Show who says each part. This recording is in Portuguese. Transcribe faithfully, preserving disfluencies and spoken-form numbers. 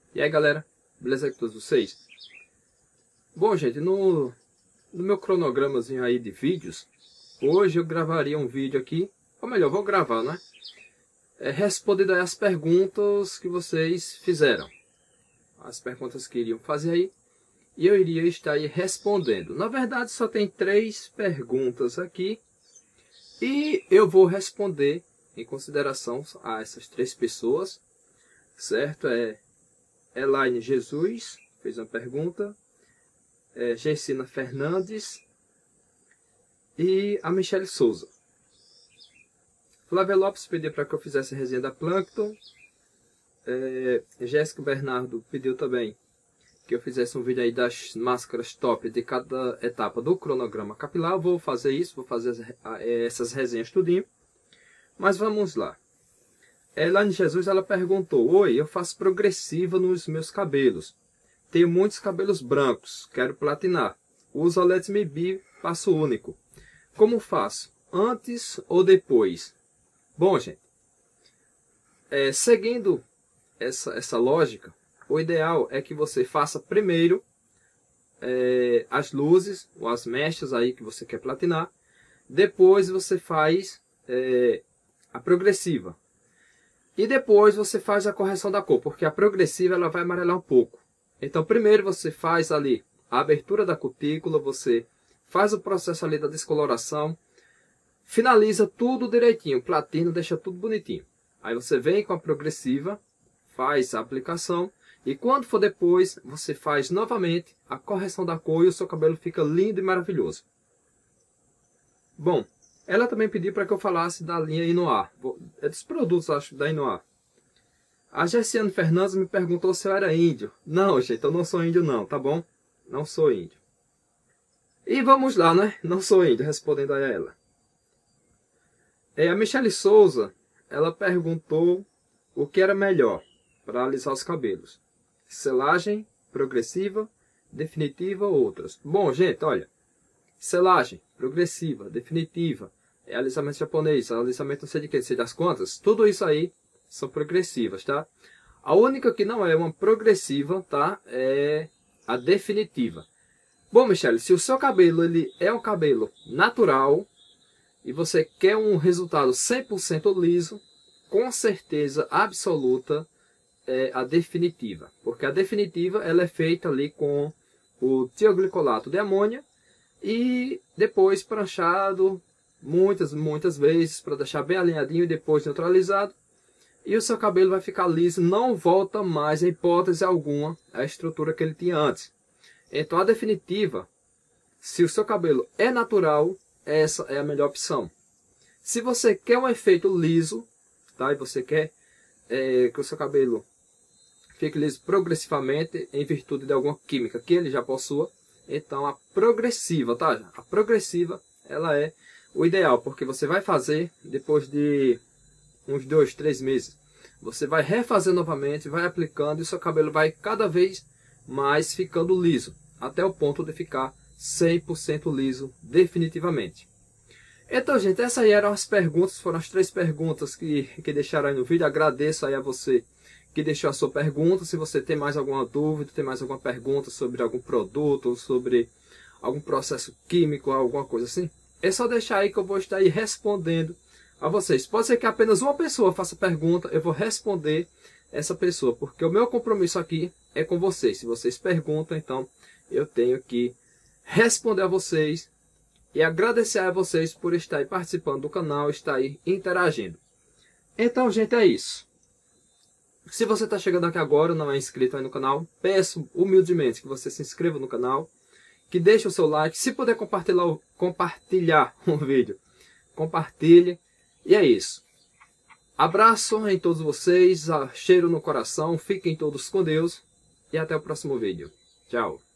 Speaker 1: E aí galera, beleza com todos vocês? Bom gente, no, no meu cronogramazinho aí de vídeos, hoje eu gravaria um vídeo aqui, ou melhor, vou gravar, né? É, respondendo aí as perguntas que vocês fizeram. As perguntas que iriam fazer aí, e eu iria estar aí respondendo. Na verdade só tem três perguntas aqui, e eu vou responder em consideração a essas três pessoas, certo? É Elaine Jesus fez uma pergunta, é, Gersina Fernandes e a Michele Souza. Flávia Lopes pediu para que eu fizesse a resenha da Plankton. É, Jéssica Bernardo pediu também que eu fizesse um vídeo aí das máscaras top de cada etapa do cronograma capilar. Eu vou fazer isso, vou fazer essas resenhas tudinho. Mas vamos lá. Elaine Jesus, ela perguntou: oi, eu faço progressiva nos meus cabelos. Tenho muitos cabelos brancos, quero platinar. Uso a Let Me Be passo único. Como faço? Antes ou depois? Bom, gente, é, seguindo essa, essa lógica, o ideal é que você faça primeiro é, as luzes, ou as mechas aí que você quer platinar. Depois você faz é, a progressiva. E depois você faz a correção da cor, porque a progressiva ela vai amarelar um pouco. Então primeiro você faz ali a abertura da cutícula, você faz o processo ali da descoloração, finaliza tudo direitinho, platina, deixa tudo bonitinho. Aí você vem com a progressiva, faz a aplicação, e quando for depois, você faz novamente a correção da cor e o seu cabelo fica lindo e maravilhoso. Bom, ela também pediu para que eu falasse da linha Inoar. É dos produtos, acho, da Inoar. A Gersina Fernandes me perguntou se eu era índio. Não, gente, eu não sou índio não, tá bom? Não sou índio. E vamos lá, né? Não sou índio, respondendo a ela. É, a Michele Souza, ela perguntou o que era melhor para alisar os cabelos. Selagem, progressiva, definitiva ou outras. Bom, gente, olha. Selagem, progressiva, definitiva, é alisamento japonês, alisamento não sei de que, sei das quantas, tudo isso aí são progressivas, tá? A única que não é uma progressiva, tá? É a definitiva. Bom, Michele, se o seu cabelo ele é um cabelo natural e você quer um resultado cem por cento liso, com certeza absoluta é a definitiva. Porque a definitiva ela é feita ali com o tioglicolato de amônia, e depois pranchado muitas, muitas vezes para deixar bem alinhadinho e depois neutralizado. E o seu cabelo vai ficar liso, não volta mais em hipótese alguma à estrutura que ele tinha antes. Então a definitiva, se o seu cabelo é natural, essa é a melhor opção. Se você quer um efeito liso, tá? E você quer é, que o seu cabelo fique liso progressivamente em virtude de alguma química que ele já possua, então a progressiva, tá? A progressiva, ela é o ideal, porque você vai fazer depois de uns dois, três meses. Você vai refazer novamente, vai aplicando e o seu cabelo vai cada vez mais ficando liso, até o ponto de ficar cem por cento liso definitivamente. Então, gente, essas aí eram as perguntas, foram as três perguntas que, que deixaram aí no vídeo. Agradeço aí a você que deixou a sua pergunta. Se você tem mais alguma dúvida, tem mais alguma pergunta sobre algum produto, sobre algum processo químico, alguma coisa assim, é só deixar aí que eu vou estar aí respondendo a vocês. Pode ser que apenas uma pessoa faça pergunta, eu vou responder essa pessoa, porque o meu compromisso aqui é com vocês. Se vocês perguntam, então eu tenho que responder a vocês e agradecer a vocês por estar aí participando do canal, estar aí interagindo. Então, gente, é isso. Se você está chegando aqui agora e não é inscrito aí no canal, peço humildemente que você se inscreva no canal, que deixe o seu like, se puder compartilhar, compartilhar o vídeo, compartilhe, e é isso. Abraço em todos vocês, cheiro no coração, fiquem todos com Deus, e até o próximo vídeo. Tchau.